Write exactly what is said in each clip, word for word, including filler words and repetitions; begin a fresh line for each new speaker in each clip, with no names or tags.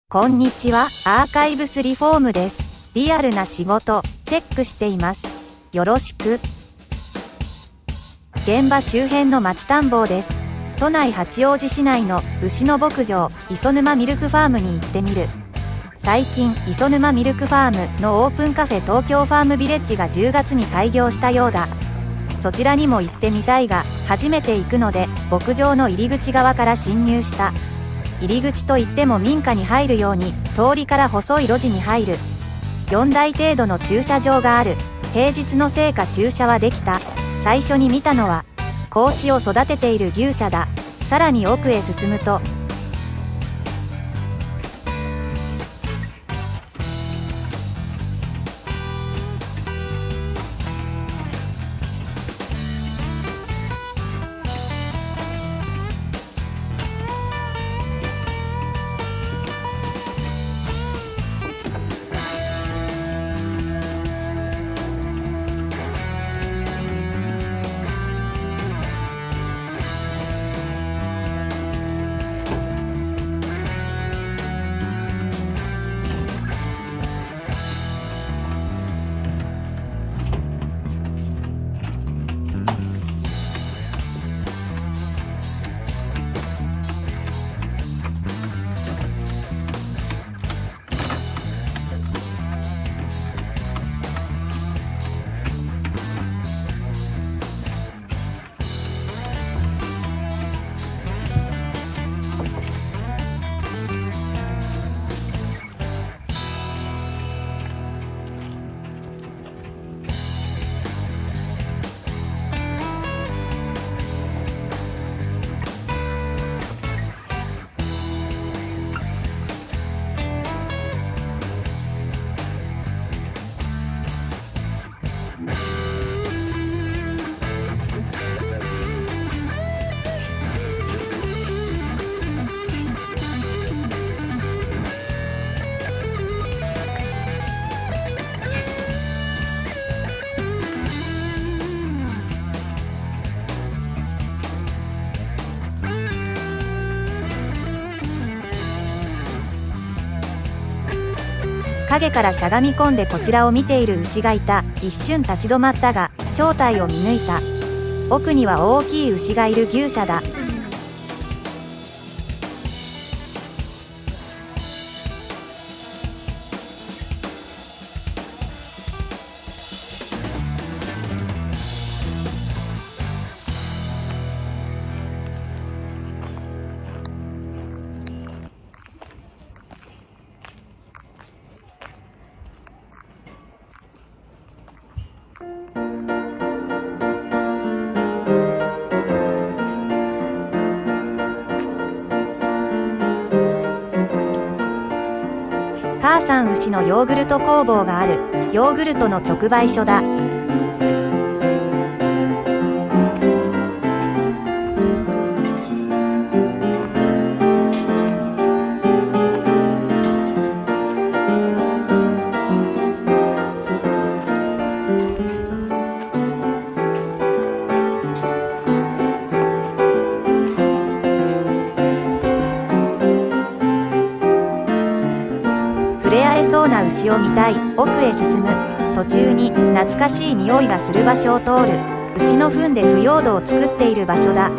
こんにちは、アーカイブスリフォームです。リアルな仕事、チェックしています。よろしく。現場周辺の町探訪です。都内八王子市内の牛の牧場、磯沼ミルクファームに行ってみる。最近、磯沼ミルクファームのオープンカフェ東京ファームビレッジがじゅうがつに開業したようだ。そちらにも行ってみたいが、初めて行くので、牧場の入り口側から侵入した。入り口といっても民家に入るように、通りから細い路地に入る。よんだい程度の駐車場がある。平日のせいか駐車はできた。最初に見たのは、子牛を育てている牛舎だ。さらに奥へ進むと、影からしゃがみ込んでこちらを見ている牛がいた。一瞬立ち止まったが、正体を見抜いた。奥には大きい牛がいる牛舎だ。母さん牛のヨーグルト工房がある。ヨーグルトの直売所だ。触れ合えそうな牛を見たい。奥へ進む。途中に懐かしい匂いがする場所を通る。牛の糞で腐葉土を作っている場所だ。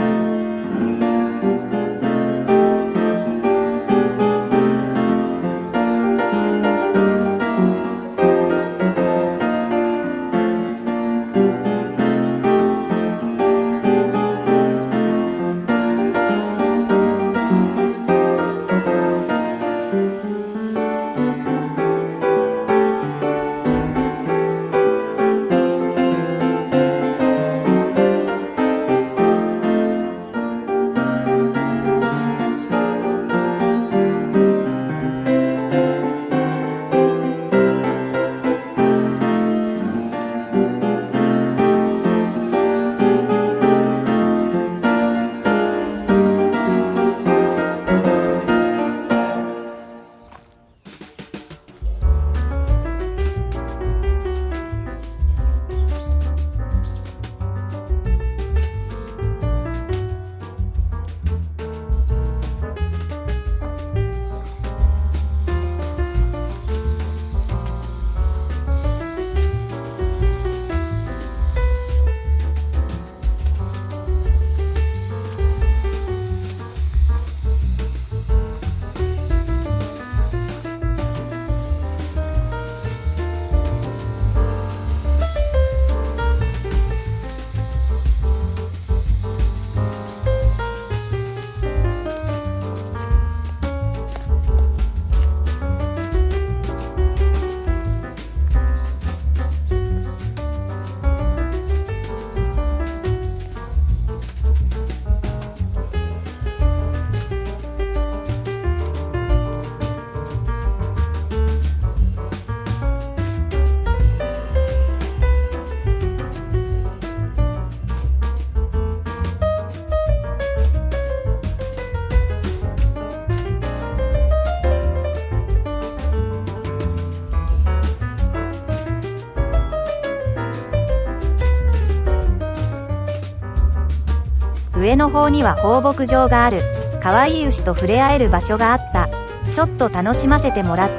上の方には放牧場がある。可愛い牛と触れ合える場所があった。ちょっと楽しませてもらった。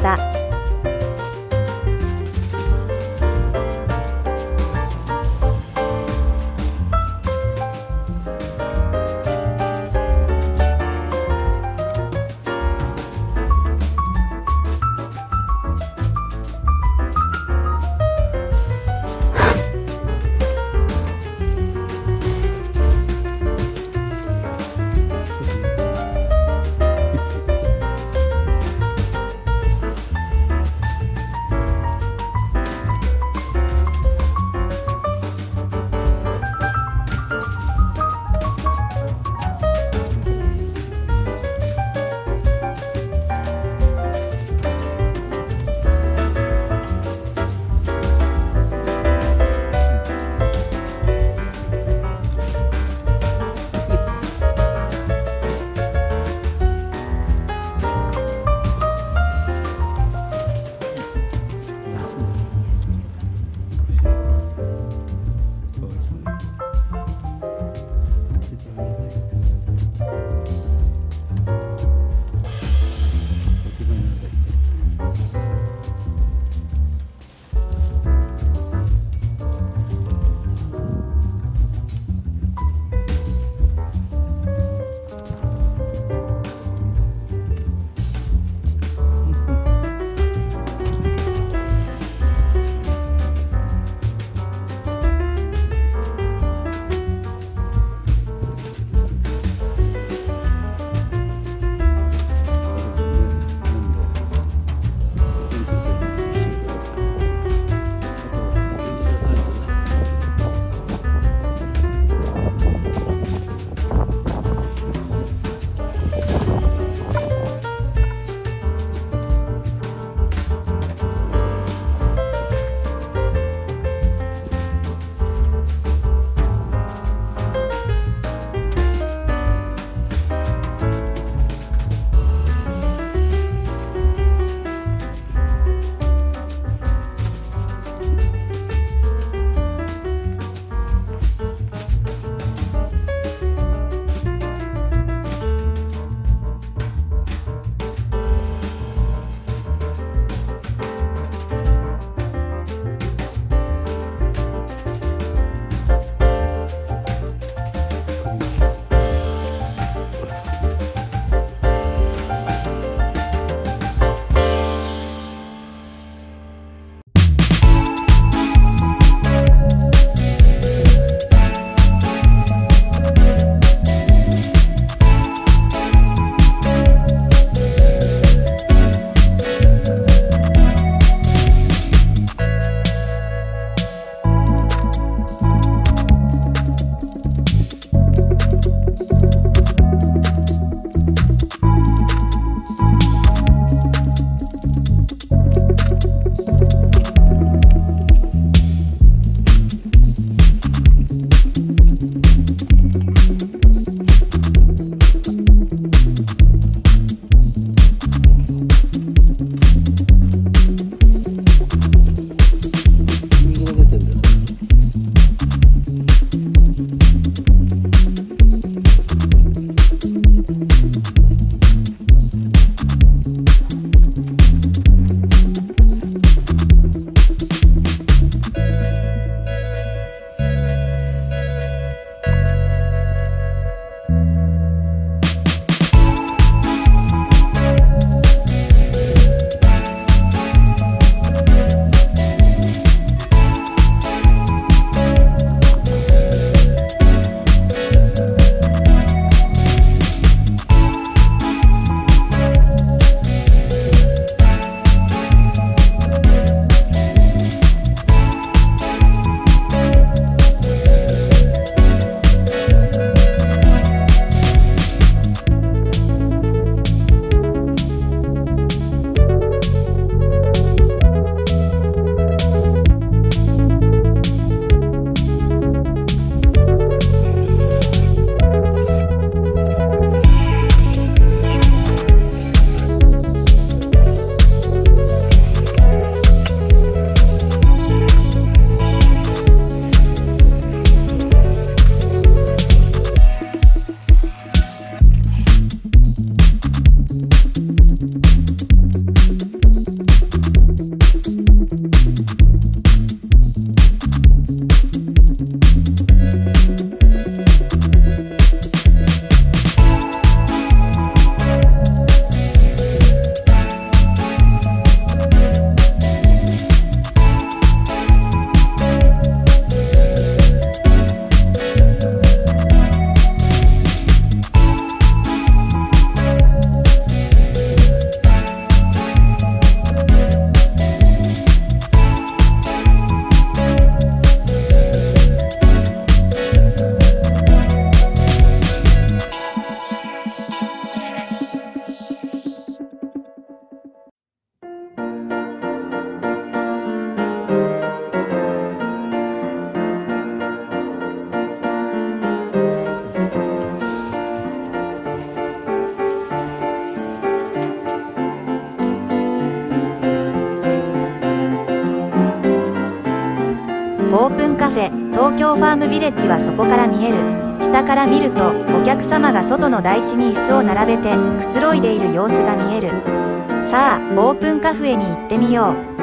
オープンカフェ東京ファームビレッジはそこから見える。下から見るとお客様が外の台地に椅子を並べてくつろいでいる様子が見える。さあオープンカフェに行ってみよう。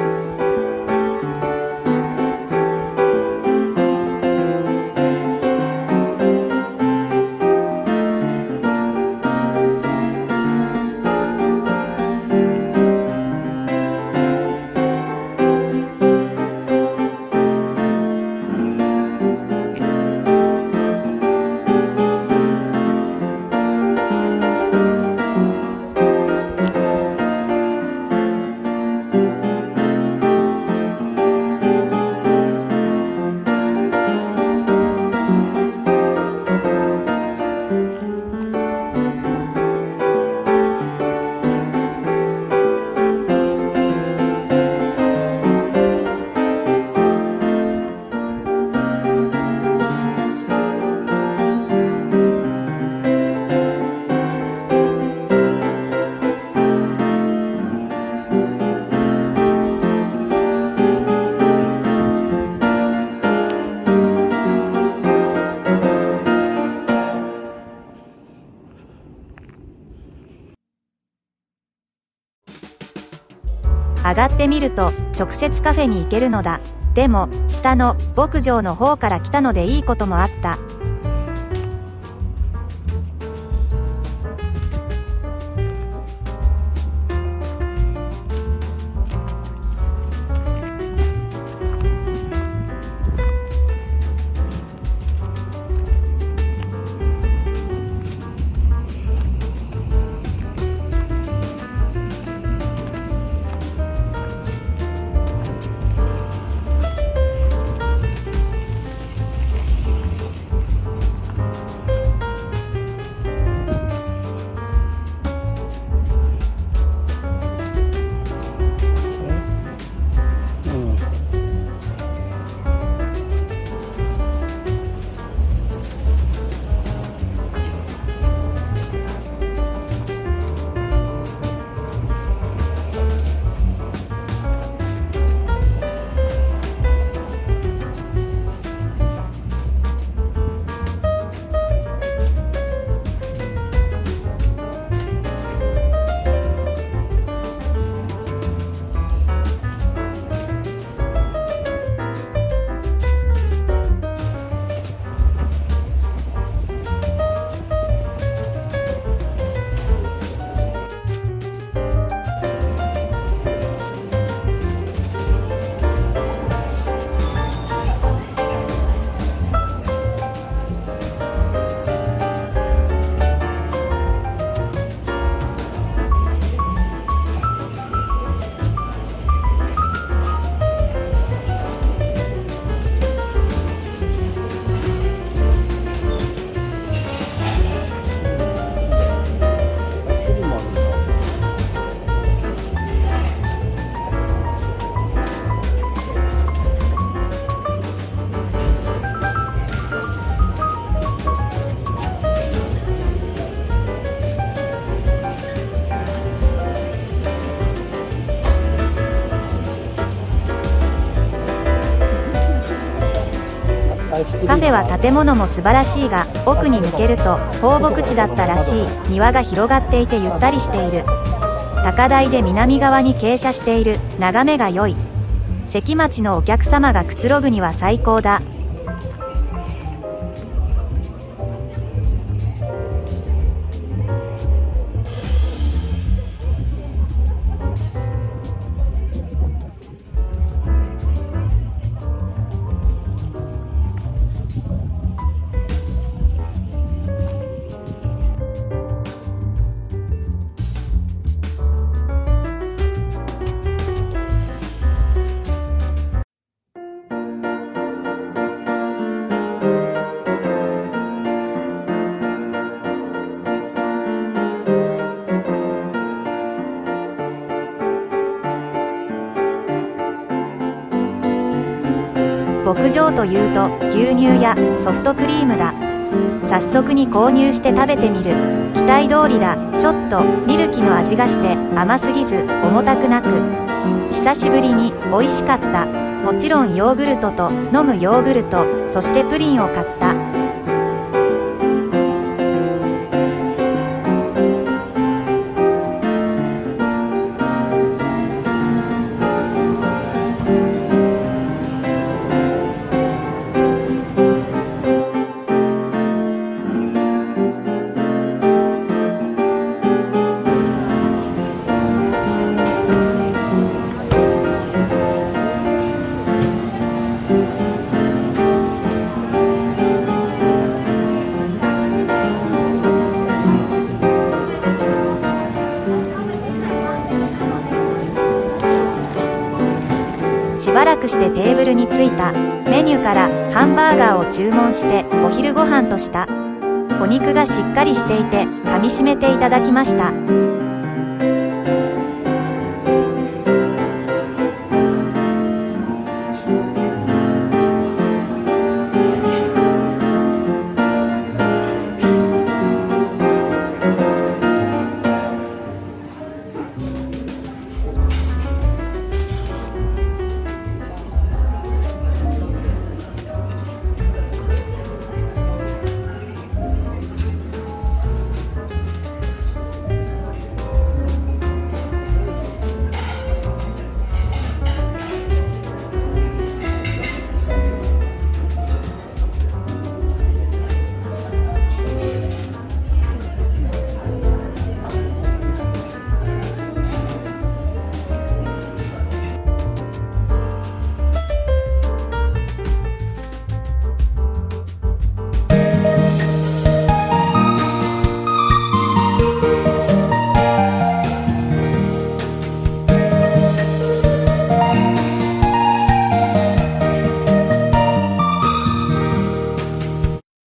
上がってみると直接カフェに行けるのだ。でも下の牧場の方から来たのでいいこともあった。カフェは建物も素晴らしいが、奥に抜けると放牧地だったらしい。庭が広がっていてゆったりしている。 高台で南側に傾斜している。眺めが良い。関町のお客様がくつろぐには最高だ。牧場というと牛乳やソフトクリームだ。早速に購入して食べてみる。期待通りだ。ちょっとミルキの味がして甘すぎず重たくなく、久しぶりに美味しかった。もちろんヨーグルトと飲むヨーグルト、そしてプリンを買った。しばらくしてテーブルに着いた。メニューからハンバーガーを注文してお昼ご飯とした。お肉がしっかりしていて噛みしめていただきました。